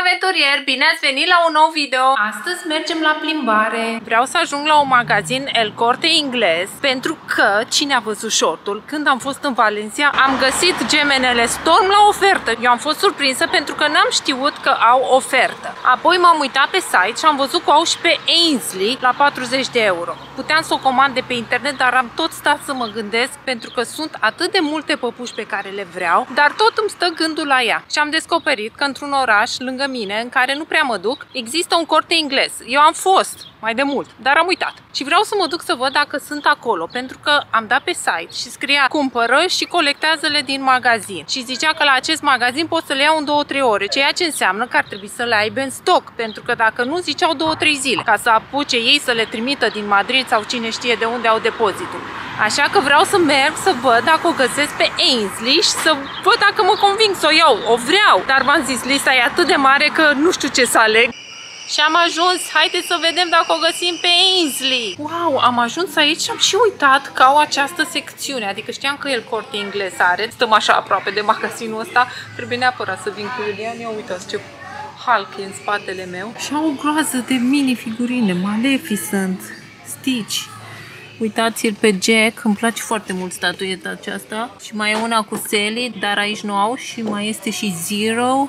aventurieri! Bine ați venit la un nou video! Astăzi mergem la plimbare. Vreau să ajung la un magazin El Corte Inglés pentru că, cine a văzut shortul, când am fost în Valencia, am găsit gemenele Storm la ofertă. Eu am fost surprinsă pentru că n-am știut că au ofertă. Apoi m-am uitat pe site și am văzut că au și pe Ainsley la 40 de euro. Puteam să o comand de pe internet, dar am tot stat să mă gândesc pentru că sunt atât de multe păpuși pe care le vreau, dar tot îmi stă gândul la ea. Și am descoperit că într-un oraș lângă mine, în care nu prea mă duc, există un Corte Inglés. Eu am fost mai de mult, dar am uitat. Și vreau să mă duc să văd dacă sunt acolo, pentru că am dat pe site și scria cumpără și colectează-le din magazin. Și zicea că la acest magazin poți să le iau în 2-3 ore, ceea ce înseamnă că ar trebui să le aibă în stoc, pentru că dacă nu, ziceau 2-3 zile, ca să apuce ei să le trimită din Madrid sau cine știe de unde au depozitul. Așa că vreau să merg să văd dacă o găsesc pe Ainsley și să văd dacă mă conving să o iau. O vreau, dar v-am zis, lista e atât de mare că nu știu ce să aleg. Și am ajuns, haideți să vedem dacă o găsim pe Ainsley. Wow, am ajuns aici și am și uitat că au această secțiune. Adică știam că El Corte Inglés are. Stăm așa aproape de magazinul ăsta. Trebuie neapărat să vin cu Iulian. Ia uitați ce Hulk e în spatele meu. Și au o groază de mini-figurine. Maleficent, Stitch. Uitați-l pe Jack, îmi place foarte mult statueta aceasta. Și mai e una cu Sally, dar aici nu au. Și mai este și Zero,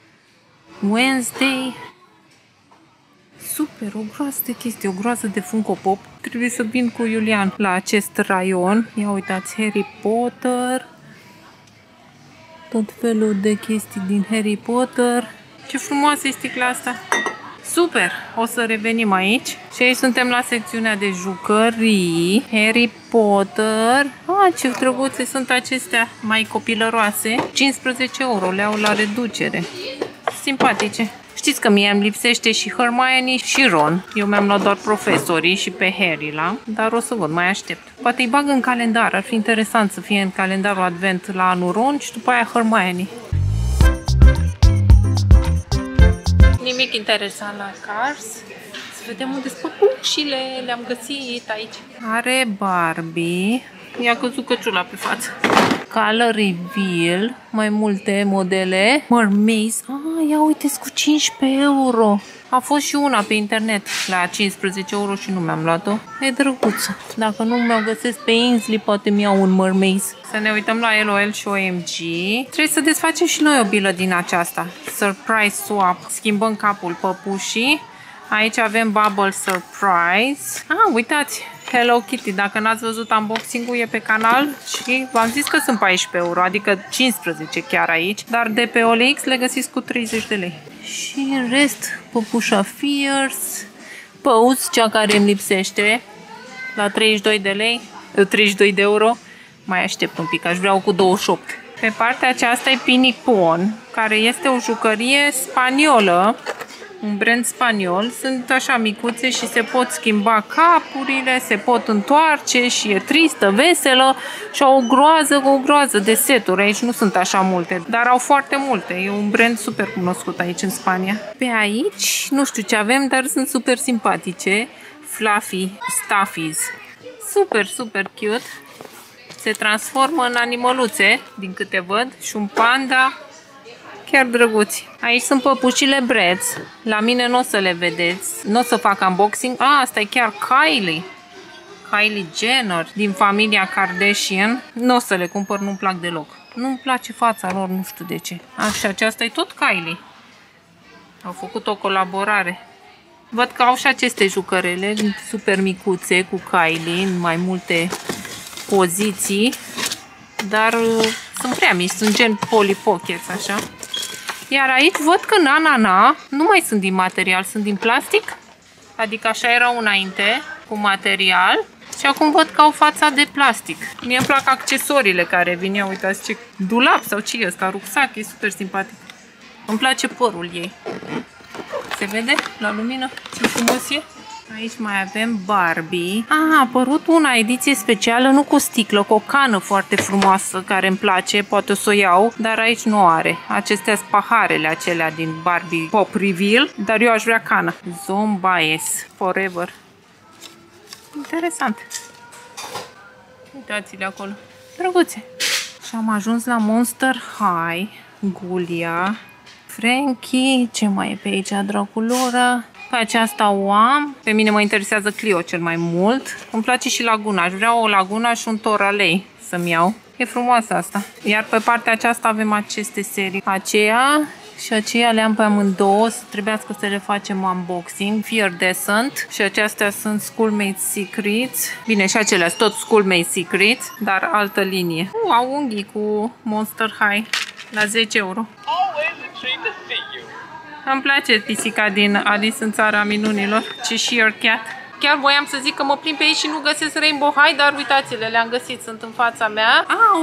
Wednesday. Super, o groază de chestii, o groază de Funko Pop. Trebuie să vin cu Iulian la acest raion. Ia uitați, Harry Potter. Tot felul de chestii din Harry Potter. Ce frumoasă e sticla asta! Super! O să revenim aici. Și aici suntem la secțiunea de jucării. Harry Potter. Ce drăguțe sunt acestea, mai copilăroase. 15 euro, le au la reducere. Simpatice. Știți că mie îmi lipsește și Hermione și Ron. Eu mi-am luat doar profesorii și pe Harry la, dar o să văd, mai aștept. Poate îi bag în calendar, ar fi interesant să fie în calendarul advent la anul Ron și după aia Hermione. Nimic interesant la Cars. Să vedem unde sunt păpușile, le-am găsit aici. Are Barbie. I-a căzut căciula pe față. Color Reveal, mai multe modele. Mermaids, ia uite-ți cu 15 euro. A fost și una pe internet la 15 euro și nu mi-am luat-o. E drăguță. Dacă nu mi-o găsesc pe Ainsley, poate mi-au un Mermaids. Să ne uităm la LOL și OMG. Trebuie să desfacem și noi o bilă din aceasta. Surprise Swap. Schimbăm capul păpușii. Aici avem Bubble Surprise. Uitați! Hello Kitty, dacă n-ați văzut unboxing-ul, e pe canal și v-am zis că sunt 14 euro, adică 15 chiar aici, dar de pe OLX le găsiți cu 30 de lei. Și în rest, păpușa Fierce, Pose, cea care îmi lipsește, la 32 de lei, 32 de euro, mai aștept un pic, aș vrea cu 28. Pe partea aceasta e Pinicon, care este o jucărie spaniolă. Un brand spaniol, sunt așa micuțe și se pot schimba capurile, se pot întoarce și e tristă, veselă și au o groază de seturi. Aici nu sunt așa multe, dar au foarte multe. E un brand super cunoscut aici în Spania. Pe aici nu știu ce avem, dar sunt super simpatice. Fluffy Stuffies. Super, super cute. Se transformă în animăluțe, din câte văd, și un panda. Chiar drăguți. Aici sunt păpușile Bratz. La mine nu o să le vedeți. Nu o să fac unboxing. Asta e chiar Kylie. Kylie Jenner din familia Kardashian. Nu o să le cumpăr, nu-mi plac deloc. Nu-mi place fața lor, nu știu de ce. Așa, aceasta e tot Kylie. Au făcut o colaborare. Văd că au și aceste jucărele super micuțe cu Kylie în mai multe poziții. Dar sunt prea mici, sunt gen Polly Pockets, așa. Iar aici văd că na nu mai sunt din material, sunt din plastic. Adică așa erau înainte, cu material. Și acum văd că au fața de plastic. Mie îmi plac accesoriile care vin. Ia uitați ce dulap sau ce e ăsta, rucsac, e super simpatic. Îmi place părul ei. Se vede la lumină ce frumos e? Aici mai avem Barbie. A apărut una ediție specială, nu cu sticlă, cu o cană foarte frumoasă care îmi place, poate o să o iau, dar aici nu are. Acestea sunt paharele acelea din Barbie Pop Reveal, dar eu aș vrea cană. Zombies Forever. Interesant. Uitați-le acolo. Drăguțe. Și am ajuns la Monster High, Gulia, Frankie. Ce mai e pe aici, draculora? Pe aceasta o am. Pe mine mă interesează Clio cel mai mult. Îmi place și Laguna. Aș vrea o Laguna și un Toralei să-mi iau. E frumoasă asta. Iar pe partea aceasta avem aceste serii. Aceea și aceea le am pe amândouă. Trebuiască să le facem unboxing. Fear-Descent. Și acestea sunt Schoolmate Secrets. Bine, și acelea sunt tot Schoolmate Secrets, dar altă linie. Au unghii cu Monster High la 10 euro. Îmi place pisica din Alice în Țara Minunilor. Cheshire Cat. Chiar voiam să zic că mă plimb pe aici și nu găsesc Rainbow High, dar uitați-le, le-am găsit, sunt în fața mea.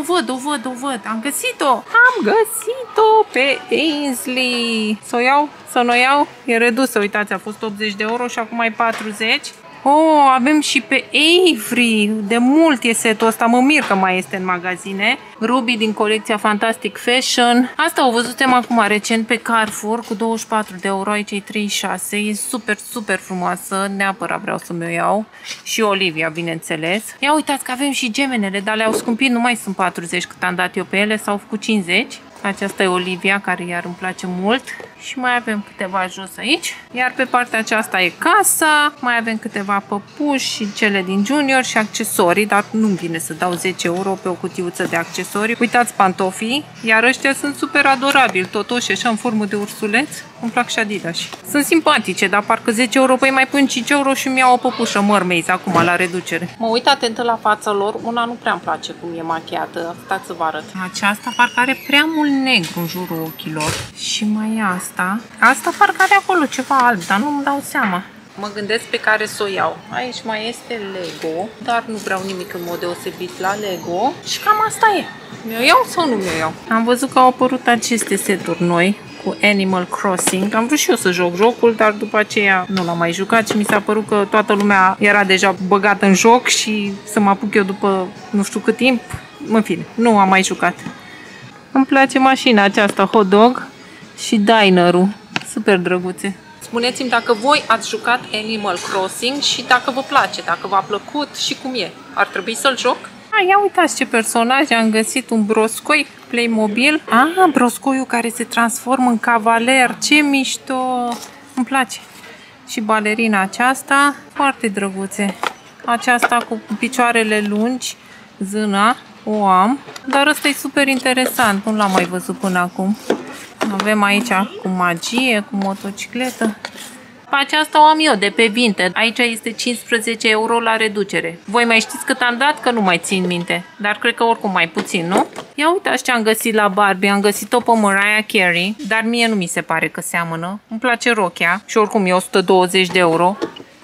O văd, am găsit-o! Am găsit-o pe Ainsley! Să o iau? Să nu o iau? E redusă, uitați, a fost 80 de euro și acum e 40. Oh, avem și pe Avery. De mult e setul ăsta, mă mir că mai este în magazine. Ruby din colecția Fantastic Fashion. Asta o văzutem acum recent pe Carrefour cu 24 de euro, aici e 36. E super, super frumoasă, neapărat vreau să mi-o iau. Și Olivia, bineînțeles. Ia uitați că avem și gemenele, dar le-au scumpit, nu mai sunt 40 cât am dat eu pe ele, s-au făcut 50. Aceasta e Olivia, care iar îmi place mult. Și mai avem câteva jos aici. Iar pe partea aceasta e casa. Mai avem câteva păpuși și cele din Junior și accesorii. Dar nu-mi vine să dau 10 euro pe o cutiuță de accesorii. Uitați pantofii. Iar ăștia sunt super adorabili. Totoși așa în formă de ursuleț. Îmi plac și Adidas. Sunt simpatice, dar parcă 10 euro, păi mai pun 5 euro și mi-au o păpușă Mermaids acum la reducere. Mă uit atent la fața lor. Una nu prea îmi place cum e machiată. Stați să vă arăt. Aceasta parcă are prea mult negru în jurul ochilor. Și mai e asta. Asta parcă are acolo ceva alb, dar nu-mi dau seama. Mă gândesc pe care să o iau. Aici mai este Lego, dar nu vreau nimic în mod deosebit la Lego. Și cam asta e. Mi-o iau sau nu mi-o iau? Am văzut că au apărut aceste seturi noi cu Animal Crossing. Am vrut și eu să joc jocul, dar după aceea nu l-am mai jucat și mi s-a părut că toată lumea era deja băgată în joc și să mă apuc eu după nu știu cât timp. În fine, nu am mai jucat. Îmi place mașina aceasta, hot dog și dinerul. Super drăguțe. Spuneți-mi dacă voi ați jucat Animal Crossing și dacă vă place, dacă v-a plăcut și cum e. Ar trebui să-l joc? Ia uitați ce personaj, am găsit un broscoi Playmobil. Broscoiul care se transformă în cavaler, ce mișto! Îmi place. Și balerina aceasta, foarte drăguțe. Aceasta cu picioarele lungi, zâna, o am. Dar ăsta e super interesant, nu l-am mai văzut până acum. Avem aici cu magie, cu motocicletă. Pe aceasta o am eu de pe Vinted. Aici este 15 euro la reducere. Voi mai știți cât am dat? Că nu mai țin minte. Dar cred că oricum mai puțin, nu? Ia uitați ce am găsit la Barbie. Am găsit-o pe Mariah Carey, dar mie nu mi se pare că seamănă. Îmi place rochia și oricum e 120 de euro.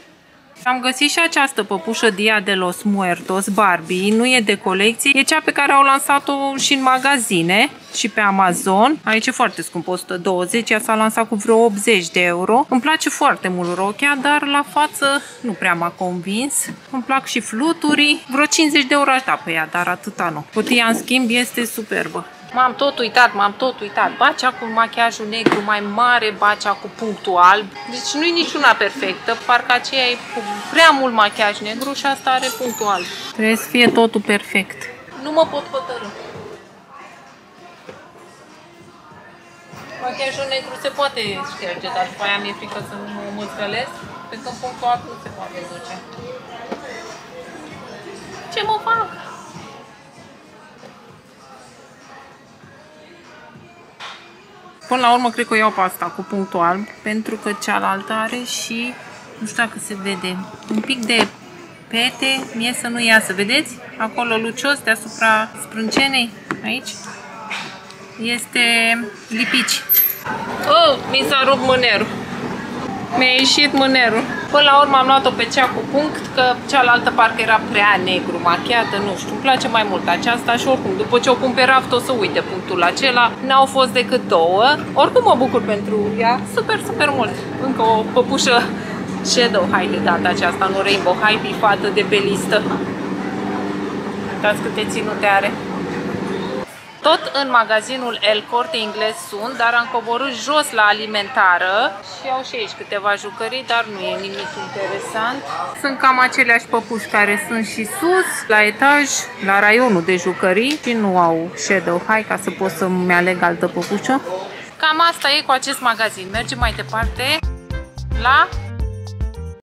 Am găsit și această păpușă Dia de los Muertos Barbie, nu e de colecție, e cea pe care au lansat-o și în magazine și pe Amazon. Aici e foarte scump, 120, ea s-a lansat cu vreo 80 de euro. Îmi place foarte mult rochia, dar la față nu prea m-a convins. Îmi plac și fluturii, vreo 50 de euro aș da pe ea, dar atâta nu. Cutia în schimb este superbă. M-am tot uitat. Bacea cu machiajul negru mai mare, bacea cu punctul alb. Deci nu e niciuna perfectă. Parcă aceea e cu prea mult machiaj negru și asta are punctul alb. Trebuie să fie totul perfect. Nu mă pot hotărî. Machiajul negru se poate șterge, dar după aia mi-e frică să nu mă zgălesc, pentru că punctul alb nu se poate duce. Ce mă fac? Până la urmă, cred că o iau pe asta cu punctul alb, pentru că cealaltă are și, nu știu dacă se vede, un pic de pete, mie să nu iasă, vedeți? Acolo lucios deasupra sprâncenei, aici, este lipici. Oh, mi s-a rupt mânerul. Mi-a ieșit mânerul. Până la urmă am luat-o pe cea cu punct, că cealaltă parcă era prea negru machiată, nu știu, îmi place mai mult aceasta și oricum, după ce o cumpărat, o să uite punctul acela. N-au fost decât două, oricum mă bucur pentru ea, super, super mult. Încă o păpușă Shadow High de data aceasta, nu Rainbow High, bifată de pe listă. Uitați câte ținute are. Tot în magazinul El Corte Inglés sunt, dar am coborât jos la alimentară și au și aici câteva jucării, dar nu e nimic interesant. Sunt cam aceleași păpuși care sunt și sus, la etaj, la raionul de jucării și nu au Shadow High ca să pot să-mi aleg altă păpușă. Cam asta e cu acest magazin. Mergem mai departe la